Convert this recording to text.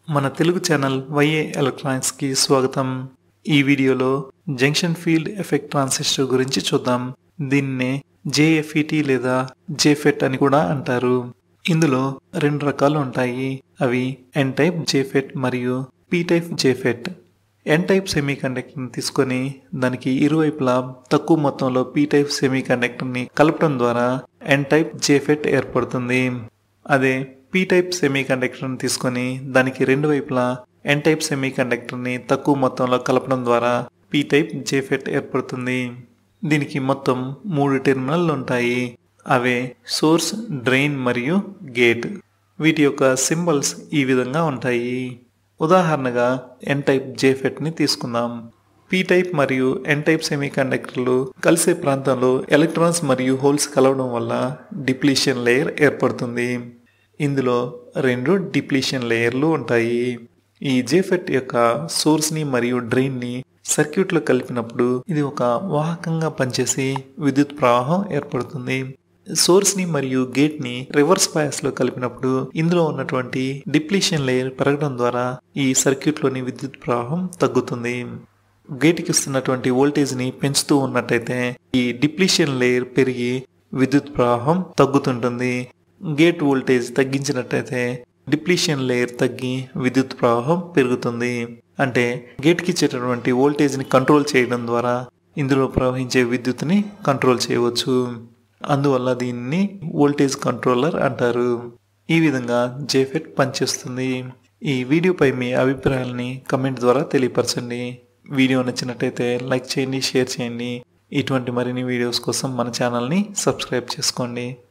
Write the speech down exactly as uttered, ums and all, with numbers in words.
మన Telugu channel వైఏ electronics కి స్వాగతం. ఈ వీడియోలో జంక్షన్ ఫీల్డ్ ఎఫెక్ట్ ట్రాన్సిస్టర్ గురించి చూద్దాం. దీన్నే జేఎఫ్ఈటీ లేదా జేఫెట్ అని కూడా అంటారు. ఇందులో రెండు రకాలు ఉంటాయి. అవి ఎన్ టైప్ జేఫెట్ మరియు P type JFET. N type సెమీకండక్టర్ని తీసుకొని దానికి ఇరువైపులా తక్కువ మొత్తంలో పీ టైప్ సెమీకండక్టర్ని కలపడం ద్వారా ఎన్ టైప్ జేఫెట్ ఏర్పడుతుంది. అదే పీ టైప్ సెమీకండక్టర్ని తీసుకొని దానికి రెండు వైపులా ఎన్ టైప్ సెమీకండక్టర్ని తక్కువ మొత్తంలో కలపడం ద్వారా పీ టైప్ జేఫెట్ ఏర్పడుతుంది. దీనికి మొత్తం మూడు టెర్మినల్లు ఉంటాయి. అవే సోర్స్, డ్రైన్ మరియు గేట్. వీటి యొక్క సింబల్స్ ఈ విధంగా ఉంటాయి. ఉదాహరణగా ఎన్ టైప్ జేఫెట్ని తీసుకుందాం. పీ టైప్ మరియు ఎన్ టైప్ సెమీకండక్టర్లు కలిసే ప్రాంతంలో ఎలక్ట్రాన్స్ మరియు హోల్స్ కలవడం వల్ల డిప్లీషన్ లేయర్ ఏర్పడుతుంది. ఇందులో రెండు డిప్లీషన్ లేయర్లు ఉంటాయి. ఈ జేఫెట్ యొక్క సోర్స్ని మరియు డ్రైన్ని సర్క్యూట్లో కలిపినప్పుడు ఇది ఒక వాహకంగా పనిచేసి విద్యుత్ ప్రవాహం ఏర్పడుతుంది. సోర్స్ని మరియు గేట్ని రివర్స్ బయాస్లో కలిపినప్పుడు ఇందులో ఉన్నటువంటి డిప్లీషన్ లేయర్ పెరగడం ద్వారా ఈ సర్క్యూట్లోని విద్యుత్ ప్రవాహం తగ్గుతుంది. గేట్కి ఇస్తున్నటువంటి వోల్టేజ్ని పెంచుతూ ఉన్నట్టయితే ఈ డిప్లీషన్ లేయర్ పెరిగి విద్యుత్ ప్రవాహం తగ్గుతుంటుంది. గేట్ వోల్టేజ్ తగ్గించినట్టయితే డిప్లీషన్ లేయర్ తగ్గి విద్యుత్ ప్రవాహం పెరుగుతుంది. అంటే గేట్కి ఇచ్చేటటువంటి వోల్టేజ్ని కంట్రోల్ చేయడం ద్వారా ఇందులో ప్రవహించే విద్యుత్ని కంట్రోల్ చేయవచ్చు. అందువల్ల దీన్ని వోల్టేజ్ కంట్రోలర్ అంటారు. ఈ విధంగా జేఫెట్ పనిచేస్తుంది. ఈ వీడియోపై మీ అభిప్రాయాలని కమెంట్ ద్వారా తెలియపరచండి. వీడియో నచ్చినట్టయితే లైక్ చేయండి, షేర్ చేయండి. ఇటువంటి మరిన్ని వీడియోస్ కోసం మన ఛానల్ని సబ్స్క్రైబ్ చేసుకోండి.